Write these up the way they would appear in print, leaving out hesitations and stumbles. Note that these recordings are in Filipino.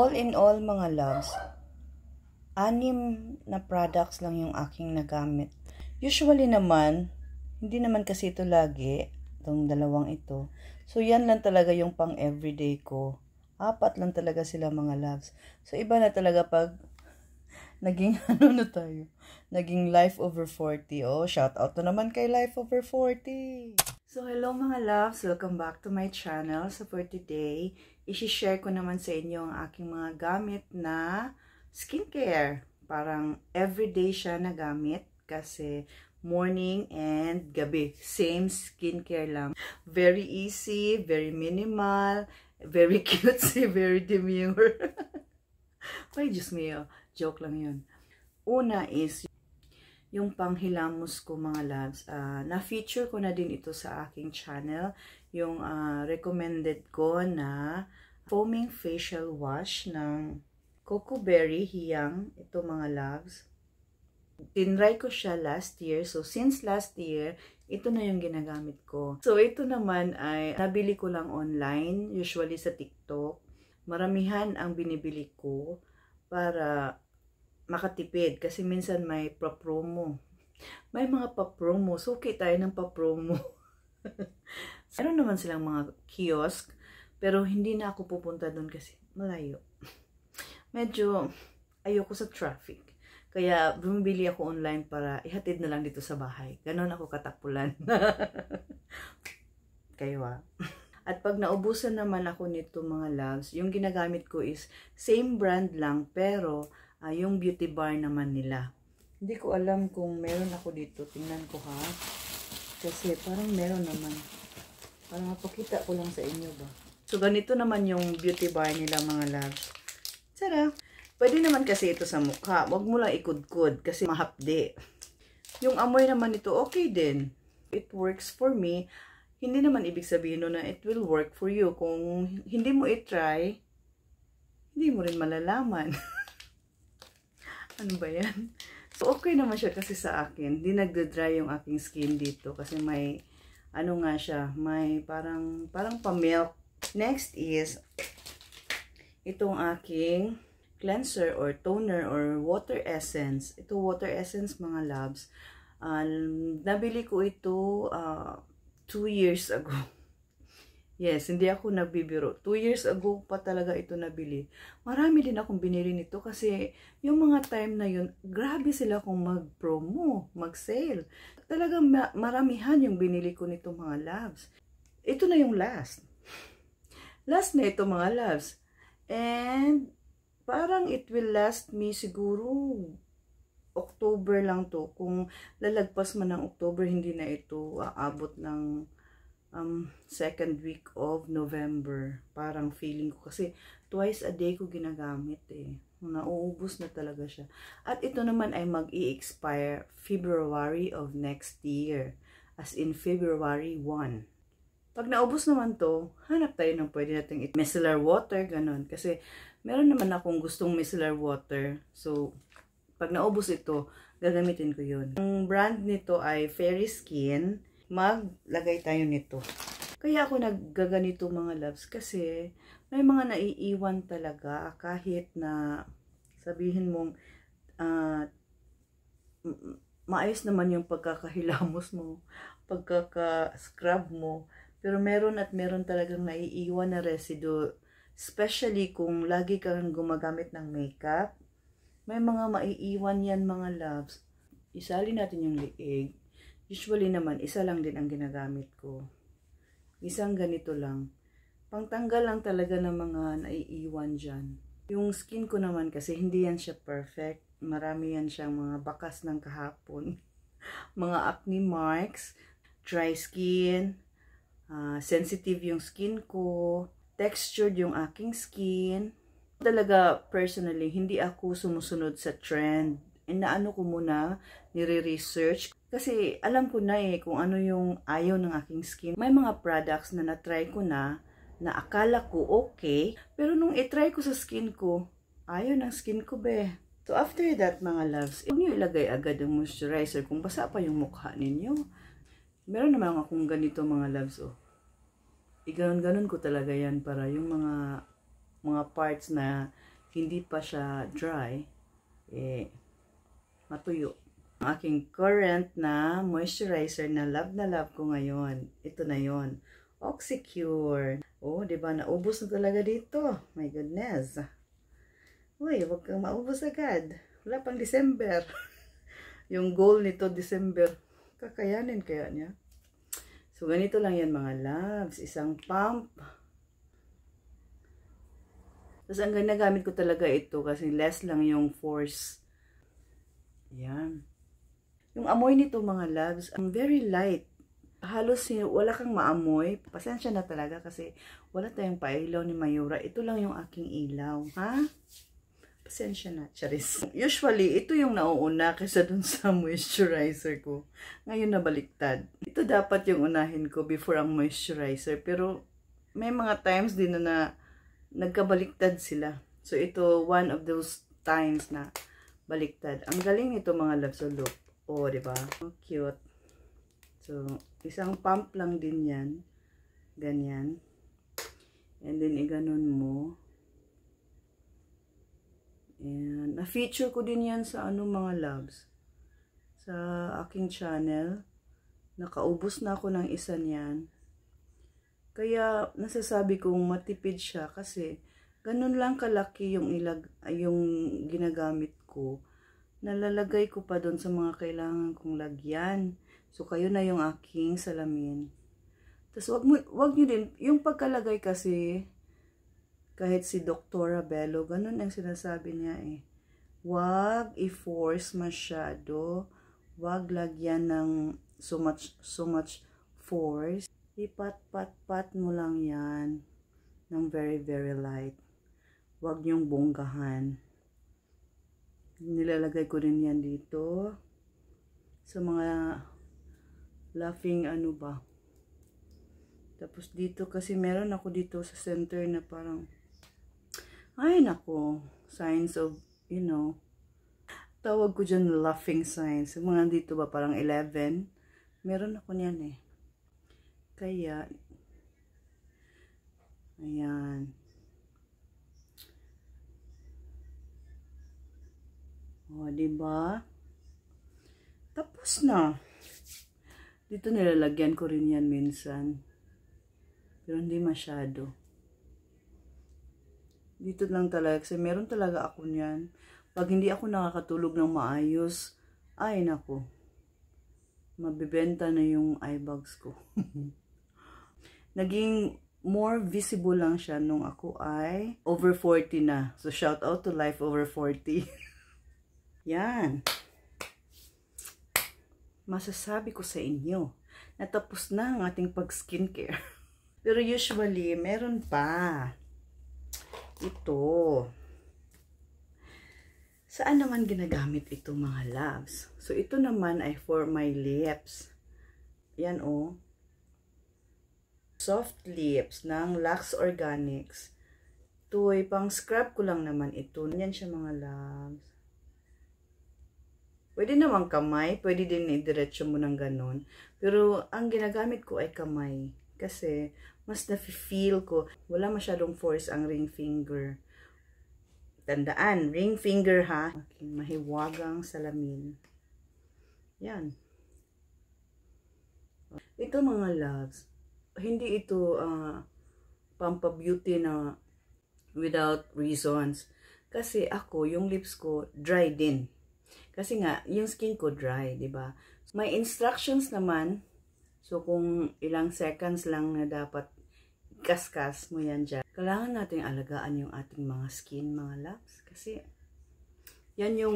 All in all mga loves, 6 na products lang yung aking nagamit. Usually naman, hindi naman kasi ito lagi, itong 2 ito. So yan lang talaga yung pang everyday ko. 4 lang talaga sila mga loves. So iba na talaga pag naging naging life over 40. Oh, shout out na naman kay life over 40. So hello mga loves, welcome back to my channel. So for today, i-share ko naman sa inyo ang aking mga gamit na skincare. Parang everyday siya na gamit kasi morning and gabi, same skincare lang. Very easy, very minimal, very cutesy, very demure. Ay, Diyos mio, joke lang yun. Una is yung panghilamos ko mga loves. Na-feature ko na din ito sa aking channel. Yung recommended ko na foaming facial wash ng Coco Berry Hiyang. Ito mga loves. Tinry ko siya last year. So, since last year, ito na yung ginagamit ko. So, ito naman ay nabili ko lang online. Usually sa TikTok. Maramihan ang binibili ko para makatipid. Kasi minsan may pa-promo. May mga pa-promo. So, okay tayo ng pa-promo. Meron naman silang mga kiosk. Pero hindi na ako pupunta doon kasi malayo. Medyo ayoko sa traffic. Kaya bumibili ako online para ihatid na lang dito sa bahay. Ganon ako katapulan. Kayo At pag naubusan naman ako nito mga loves, yung ginagamit ko is same brand lang pero yung beauty bar naman nila. Hindi ko alam kung meron ako dito. Tingnan ko ha. Kasi parang meron naman. Parang mapakita ko lang sa inyo ba. So ganito naman yung beauty bar nila mga loves. Tara! Pwede naman kasi ito sa mukha. Huwag mo lang ikudkod kasi mahapde. Yung amoy naman ito okay din. It works for me. Hindi naman ibig sabihin na it will work for you. Kung hindi mo i-try, hindi mo rin malalaman. Ano ba yan? So, okay naman siya kasi sa akin. Hindi nagda-dry yung aking skin dito. Kasi may, ano nga siya, may parang pa-milk. Next is, itong aking cleanser or toner or water essence. Ito water essence mga loves. Nabili ko ito 2 years ago. Yes, hindi ako nagbibiro. 2 years ago pa talaga ito nabili. Marami din akong binili nito kasi yung mga time na yun, grabe sila kung mag-promo, mag-sale. Talagang maramihan yung binili ko nito mga loves. Ito na yung last. Last na ito mga loves. And parang it will last me siguro October lang to. Kung lalagpas man ng October, hindi na ito aabot ng second week of November. Parang feeling ko. Kasi twice a day ko ginagamit eh. Nauubos na talaga siya. At ito naman ay mag-i-expire February of next year. As in February 1. Pag naubos naman to, hanap tayo ng pwede natin micellar water, ganun. Kasi meron naman akong gustong micellar water. So, pag naubos ito, gagamitin ko yun. Ang brand nito ay Fairy Skin. Maglagay tayo nito. Kaya ako naggaganito mga loves kasi may mga naiiwan talaga kahit na sabihin mong maayos naman yung pagkakahilamos mo, pagkaka-scrub mo. Pero meron at meron talagang naiiwan na residue. Especially kung lagi kang gumagamit ng makeup. May mga maiiwan yan mga loves. Isalin natin yung liig. Usually naman, isa lang din ang ginagamit ko. Isang ganito lang. Pangtanggal lang talaga ng mga naiiwan dyan. Yung skin ko naman kasi hindi yan siya perfect. Marami yan siyang mga bakas ng kahapon. Mga acne marks, dry skin, sensitive yung skin ko, textured yung aking skin. Talaga, personally, hindi ako sumusunod sa trend. Inaano ko muna, nire-research. Kasi alam ko na kung ano yung ayaw ng aking skin. May mga products na na-try ko na akala ko okay. Pero nung i-try ko sa skin ko, ayaw ng skin ko be. So after that mga loves, huwag nyo ilagay agad yung moisturizer kung basa pa yung mukha ninyo. Meron naman akong ganito mga loves Iganon-ganon ko talaga yan para yung mga parts na hindi pa siya dry, matuyo. Ang aking current na moisturizer na love ko ngayon, ito na yon, Oxycure. Oh, di ba naubos na talaga dito? My goodness. Uy, wag kang maubos agad. Wala pang December. Yung goal nito, December. Kakayanin kaya niya. So, ganito lang yan mga loves. Isang pump. Tapos, ang ginagamit ko talaga ito kasi less lang yung force. Yan. Yung amoy nito mga loves, ang very light. Halos wala kang maamoy. Pasensya na talaga kasi wala tayong pailaw ni Mayura. Ito lang yung aking ilaw. Ha? Pasensya na, charis. Usually, ito yung nauuna kaysa dun sa moisturizer ko. Ngayon nabaliktad. Ito dapat yung unahin ko before ang moisturizer. Pero may mga times din na nagkabaliktad sila. So, ito one of those times na baliktad. Ang galing nito mga loves. So, look. Oh, diba? Oh, cute. So, isang pump lang din yan. Ganyan. And then, iganon mo. And, na-feature ko din yan sa mga loves. Sa aking channel. Nakaubos na ako ng isa niyan. Kaya, nasasabi kong matipid siya kasi ganun lang kalaki yung ginagamit ko. Nalalagay ko pa doon sa mga kailangan kong lagyan. So, kayo na yung aking salamin. Tapos, wag nyo din, yung pagkalagay kasi, kahit si Dr. Bello, ganun ang sinasabi niya eh. Wag i-force masyado. Wag lagyan ng so much force. Ipat-pat-pat mo lang yan ng very, very light. Wag yung bonggahan. Nilalagay ko rin yan dito. Sa mga laughing Tapos dito kasi meron ako dito sa center na parang, ay nako, signs of, tawag ko dyan laughing signs. Yung mga dito ba parang 11. Meron ako niyan eh. Kaya, ayan. O, diba? Tapos na. Dito nilalagyan ko rin yan minsan. Pero hindi masyado. Dito lang talaga. Kasi meron talaga ako niyan. Pag hindi ako nakakatulog ng maayos, ay nako. Mabibenta na yung eye bags ko. Naging more visible lang siya nung ako ay over 40 na. So, shout out to Life Over 40. Yan. Masasabi ko sa inyo, natapos na ang ating pag-skincare. Pero usually, meron pa. Ito. Saan naman ginagamit ito mga loves? So, ito naman ay for my lips. Yan oh. Soft lips ng Lux Organics. Ito ay pang scrub ko lang naman ito. Yan siya mga loves. Pwede naman kamay. Pwede din idiretso mo ng ganun. Pero ang ginagamit ko ay kamay. Kasi mas na-feel ko. Wala masyadong force ang ring finger. Tandaan, ring finger ha. Okay, mahiwagang salamin. Yan. Ito mga loves. Hindi ito pampabeauty na without reasons. Kasi ako, yung lips ko, dry din. Kasi nga, yung skin ko dry, di ba? May instructions naman. So, kung ilang seconds lang na dapat kaskas mo yan dyan. Kailangan natin alagaan yung ating mga skin, mga loves. Kasi, yan yung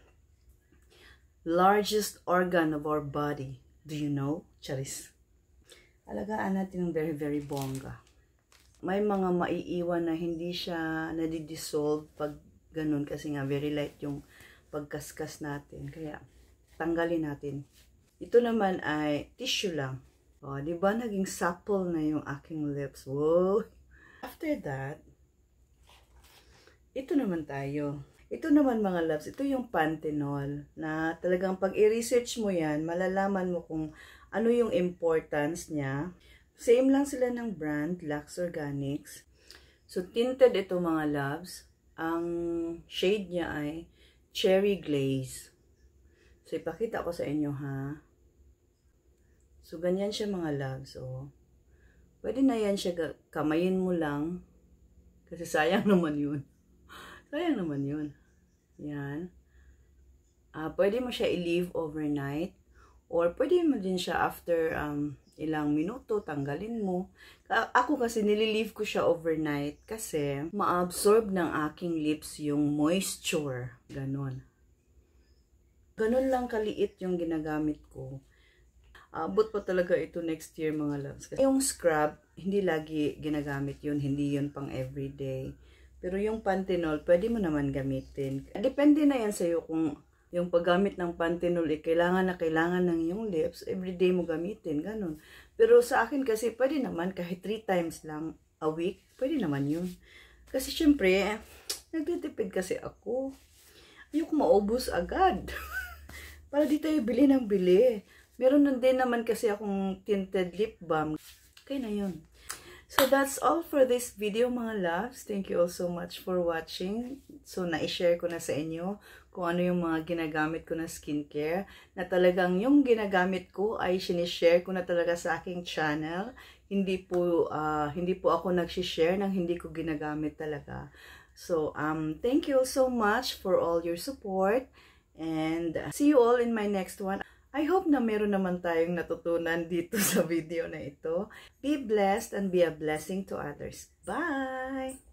largest organ of our body. Do you know? Charis. Alagaan natin ng very, very bongga. May mga maiiwan na hindi siya nadidissolve pag ganun. Kasi nga, very light yung pagkaskas natin. Kaya, tanggalin natin. Ito naman ay tissue lang. O, diba naging supple na yung aking lips? Wow! After that, ito naman tayo. Ito naman mga loves, ito yung Panthenol na talagang pag i-research mo yan, malalaman mo kung ano yung importance niya. Same lang sila ng brand, Lux Organics. So, tinted ito mga loves. Ang shade niya ay Cherry Glaze. So, ipakita ko sa inyo, ha. So, ganyan siya mga loves. So, pwede na yan siya, kamayin mo lang. Kasi sayang naman yun. Sayang naman yun. Yan. Pwede mo siya i-leave overnight. Or pwede mo din siya after ilang minuto, tanggalin mo. Ako kasi nililive ko siya overnight kasi ma-absorb ng aking lips yung moisture. Ganon. Ganon lang kaliit yung ginagamit ko. Abot pa talaga ito next year mga loves. Kasi yung scrub, hindi lagi ginagamit yun. Hindi yun pang everyday. Pero yung Panthenol, pwede mo naman gamitin. Depende na yan sa'yo kung yung paggamit ng Panthenol, kailangan ng yung lips, everyday mo gamitin, ganun. Pero sa akin kasi, pwede naman kahit 3 times lang a week, pwede naman yun. Kasi syempre, nagtitipid kasi ako. Ayoko maubos agad. Para di tayo bili ng bili. Meron na din naman kasi akong tinted lip balm. Okay na yun. So, that's all for this video, mga loves. Thank you all so much for watching. So, na-share ko na sa inyo kung ano yung mga ginagamit ko na skincare. Na talagang yung ginagamit ko ay sinishare ko na talaga sa aking channel. Hindi po ako nagsishare ng hindi ko ginagamit talaga. So, thank you all so much for all your support. And see you all in my next one. I hope na meron naman tayong natutunan dito sa video na ito. Be blessed and be a blessing to others. Bye!